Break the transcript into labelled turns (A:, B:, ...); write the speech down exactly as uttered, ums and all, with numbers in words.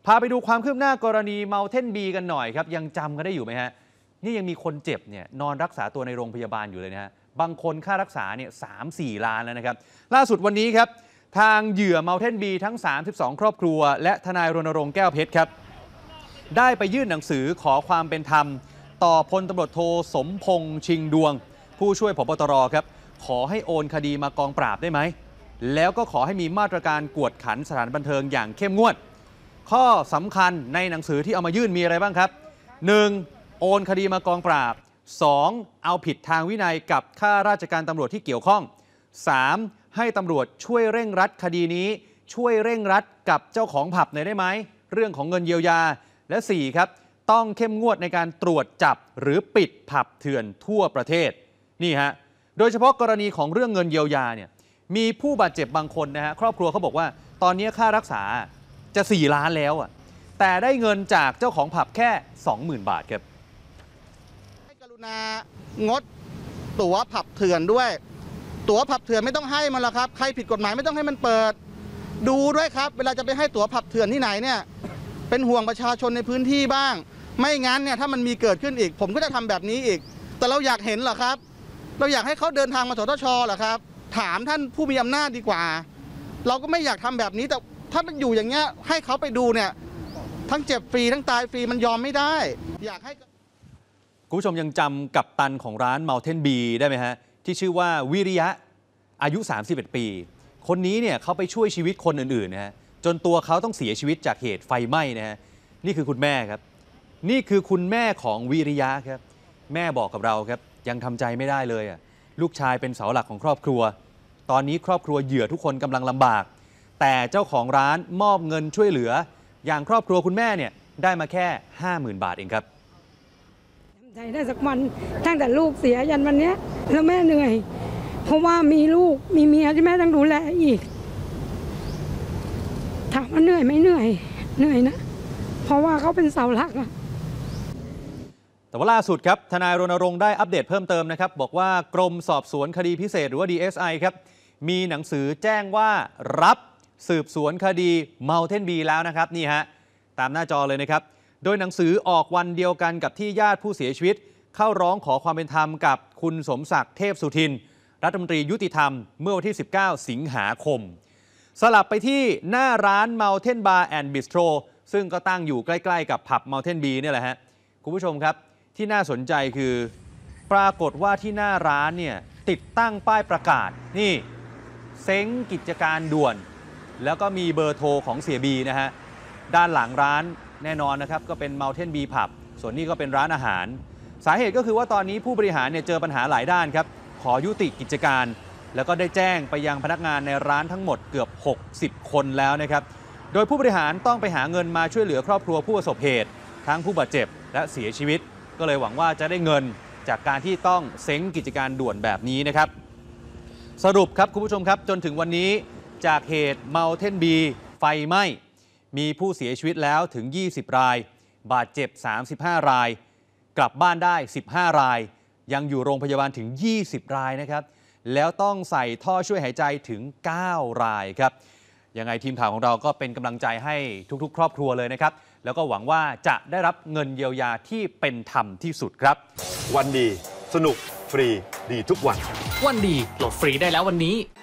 A: พาไปดูความคืบหน้ากรณีเมาเท่นบีกันหน่อยครับยังจำกันได้อยู่ไหมฮะนี่ยังมีคนเจ็บเนี่ยนอนรักษาตัวในโรงพยาบาลอยู่เลยนะฮะบางคนค่ารักษาเนี่ยสามสี่ล้านแล้วนะครับล่าสุดวันนี้ครับทางเหยื่อเมาเท่นบีทั้งสามสิบสองครอบครัวและทนายรณรงค์แก้วเพชรครับได้ไปยื่นหนังสือขอความเป็นธรรมต่อพลตำรวจโทสมพงษ์ชิงดวงผู้ช่วยผบ.ตร.ครับขอให้โอนคดีมากองปราบได้ไหมแล้วก็ขอให้มีมาตรการกวดขันสถานบันเทิงอย่างเข้มงวดข้อสำคัญในหนังสือที่เอามายื่นมีอะไรบ้างครับ หนึ่ง. โอนคดีมากองปราบ สอง. เอาผิดทางวินัยกับข้าราชการตำรวจที่เกี่ยวข้อง สาม. ให้ตำรวจช่วยเร่งรัดคดีนี้ช่วยเร่งรัดกับเจ้าของผับหน่อยได้ไหมเรื่องของเงินเยียวยาและ สี่. ครับต้องเข้มงวดในการตรวจจับหรือปิดผับเถื่อนทั่วประเทศนี่ฮะโดยเฉพาะกรณีของเรื่องเงินเยียวยาเนี่ยมีผู้บาดเจ็บบางคนนะฮะครอบครัวเขาบอกว่าตอนนี้ค่ารักษาจะสี่ล้านแล้วอ่ะแต่ได้เงินจากเจ้าของผับแค่ สองหมื่น บาทครับ
B: ให้กรุณางดตั๋วผับเถื่อนด้วยตั๋วผับเถื่อนไม่ต้องให้มันละครับใครผิดกฎหมายไม่ต้องให้มันเปิดดูด้วยครับเวลาจะไปให้ตั๋วผับเถื่อนที่ไหนเนี่ยเป็นห่วงประชาชนในพื้นที่บ้างไม่งั้นเนี่ยถ้ามันมีเกิดขึ้นอีกผมก็จะทำแบบนี้อีกแต่เราอยากเห็นเหรอครับเราอยากให้เขาเดินทางมาสทช.เหรอครับถามท่านผู้มีอำนาจดีกว่าเราก็ไม่อยากทำแบบนี้แต่ถ้ามันอยู่อย่างเงี้ยให้เขาไปดูเนี่ยทั้งเจ็บฟรีทั้งตายฟรีมันยอมไม่ได้อยากให้
A: คุณผู้ชมยังจำกัปตันของร้านเมาเท่นบีได้ไหมฮะที่ชื่อว่าวิริยะอายุสามสิบเอ็ดปีคนนี้เนี่ยเขาไปช่วยชีวิตคนอื่นๆนะฮะจนตัวเขาต้องเสียชีวิตจากเหตุไฟไหม้นะฮะนี่คือคุณแม่ครับนี่คือคุณแม่ของวิริยะครับแม่บอกกับเราครับยังทำใจไม่ได้เลยอ่ะลูกชายเป็นเสาหลักของครอบครัวตอนนี้ครอบครัวเหยื่อทุกคนกำลังลำบากแต่เจ้าของร้านมอบเงินช่วยเหลืออย่างครอบครัวคุณแม่เนี่ยได้มาแค่ ห้าหมื่น บาทเองครับ
C: ทำใจได้สักวันตั้งแต่ลูกเสียยันวันนี้แล้วแม่เหนื่อยเพราะว่ามีลูกมีเมียที่แม่ต้องดูแลอีกถามว่าเหนื่อยไหมเหนื่อยเหนื่อยนะเพราะว่าเขาเป็นเสาหลักอะ
A: แต่ว่าล่าสุดครับทนายรณรงค์ได้อัปเดตเพิ่มเติมนะครับบอกว่ากรมสอบสวนคดีพิเศษหรือว่า ดี เอส ไอ ครับมีหนังสือแจ้งว่ารับสืบสวนคดีเมาเท่นบีแล้วนะครับนี่ฮะตามหน้าจอเลยนะครับโดยหนังสือออกวันเดียวกันกับที่ญาติผู้เสียชีวิตเข้าร้องขอความเป็นธรรมกับคุณสมศักดิ์เทพสุทินรัฐมนตรียุติธรรมเมื่อวันที่สิบเก้าสิงหาคมสลับไปที่หน้าร้านเมาเท่นบาร์แอนด์บิสโตรซึ่งก็ตั้งอยู่ใกล้ๆกับผับเมาเท่นบีนี่แหละฮะคุณผู้ชมครับที่น่าสนใจคือปรากฏว่าที่หน้าร้านเนี่ยติดตั้งป้ายประกาศนี่เซ้งกิจการด่วนแล้วก็มีเบอร์โทรของเสียบีนะฮะด้านหลังร้านแน่นอนนะครับก็เป็นเมาเท่นบีผับส่วนนี้ก็เป็นร้านอาหารสาเหตุก็คือว่าตอนนี้ผู้บริหารเนี่ยเจอปัญหาหลายด้านครับขอยุติกิจการแล้วก็ได้แจ้งไปยังพนักงานในร้านทั้งหมดเกือบหกสิบคนแล้วนะครับโดยผู้บริหารต้องไปหาเงินมาช่วยเหลือครอบครัวผู้ประสบเหตุทั้งผู้บาดเจ็บและเสียชีวิตก็เลยหวังว่าจะได้เงินจากการที่ต้องเซ้งกิจการด่วนแบบนี้นะครับสรุปครับคุณผู้ชมครับจนถึงวันนี้จากเหตุเมาเท่นบีไฟไหม้มีผู้เสียชีวิตแล้วถึงยี่สิบรายบาดเจ็บสามสิบห้ารายกลับบ้านได้สิบห้ารายยังอยู่โรงพยาบาลถึงยี่สิบรายนะครับแล้วต้องใส่ท่อช่วยหายใจถึงเก้ารายครับยังไงทีมข่าวของเราก็เป็นกำลังใจให้ทุกๆครอบครัวเลยนะครับแล้วก็หวังว่าจะได้รับเงินเยียวยาที่เป็นธรรมที่สุดครับ
D: วันดีสนุกฟรีดีทุกวัน
E: วันดีโหลดฟรีได้แล้ววันนี้